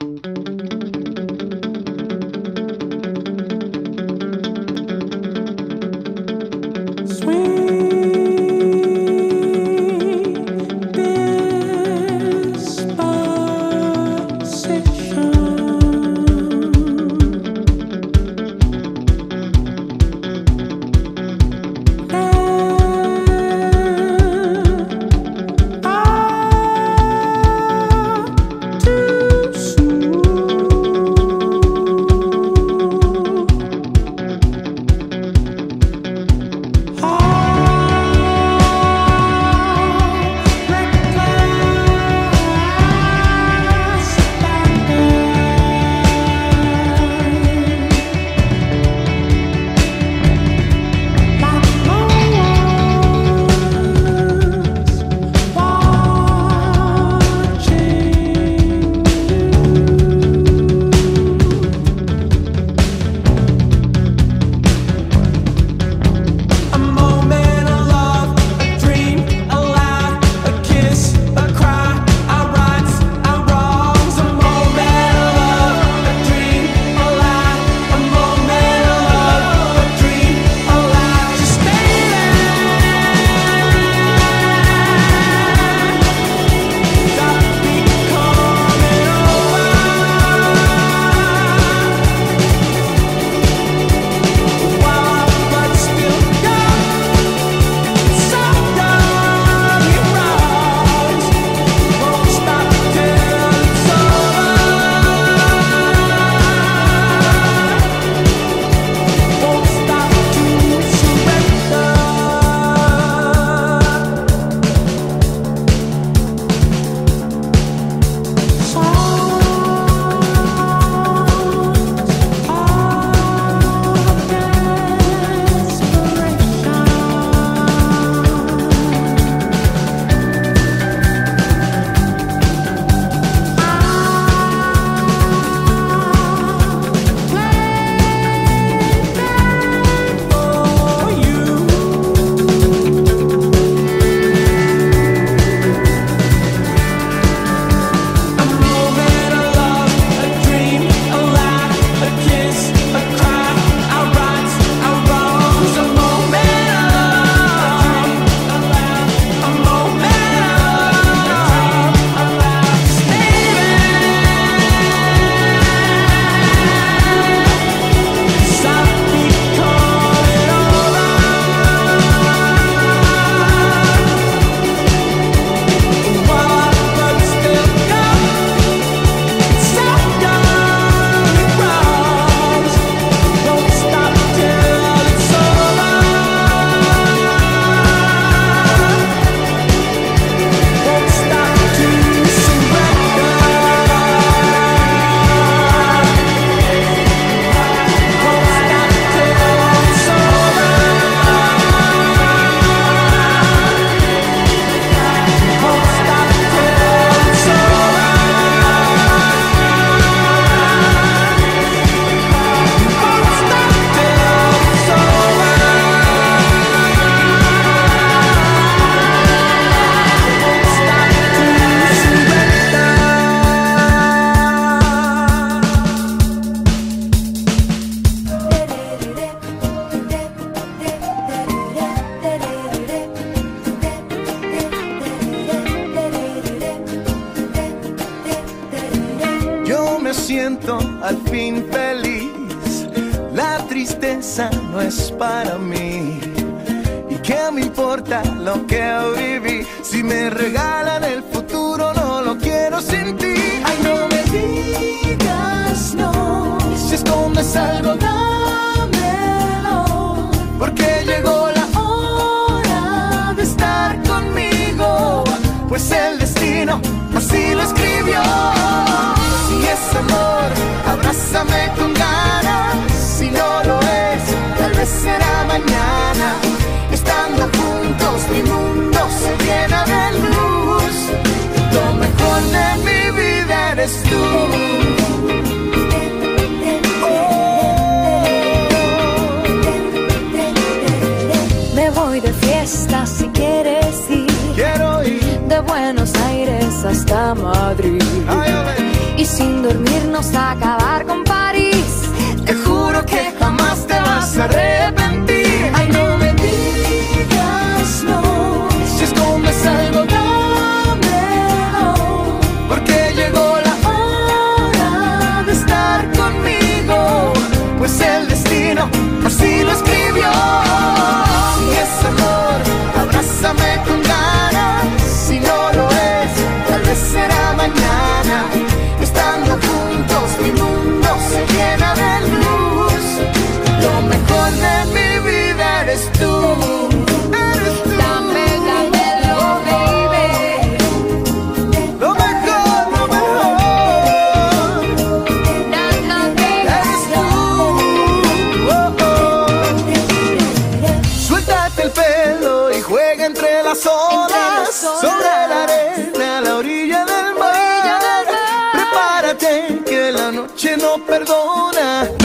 siento al fin feliz. La tristeza no es para mí. ¿Y qué me importa lo que viví? Si me regalan el futuro, no lo quiero sin ti. Ay, no me digas no. Si escondes algo, dámelo. Porque llegó la hora de estar conmigo. Pues el destino así lo escribió. Si es amor, abrázame con ganas. Si no lo es, tal vez será mañana. Estando juntos mi mundo se llena de luz. Lo mejor de mi vida eres tú. Me voy de fiesta si quieres ir. Quiero ir de Buenos Aires hasta Madrid. ay. y sin dormirnos a acabar con París. Te juro que jamás te vas a arrepentir. Ay, no me digas no, si escondes algo dámelo, porque llegó la hora de estar conmigo, pues el destino así lo escribió. Si es amor, abrázame con ganas, si no lo es, tal vez será mañana. Estando juntos mi mundo se llena de luz. Lo mejor de mi vida eres tú. Eres tú. Dame, dámelo, baby. Lo mejor, lo mejor. Dame, baby. Eres tú. Oh, oh. Suéltate el pelo y juega entre las olas, sobre la arena, a la orilla del mar. Prepárate que la noche no perdona.